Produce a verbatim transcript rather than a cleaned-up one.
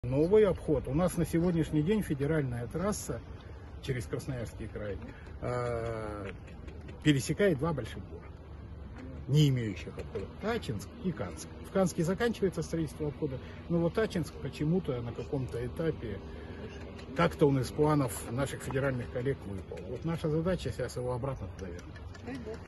Новый обход. У нас на сегодняшний день федеральная трасса через Красноярский край э, пересекает два больших города, не имеющих обхода. Ачинск и Канск. В Канске заканчивается строительство обхода, но вот Ачинск почему-то на каком-то этапе, как-то он из планов наших федеральных коллег выпал. Вот наша задача сейчас его обратно туда вернуть.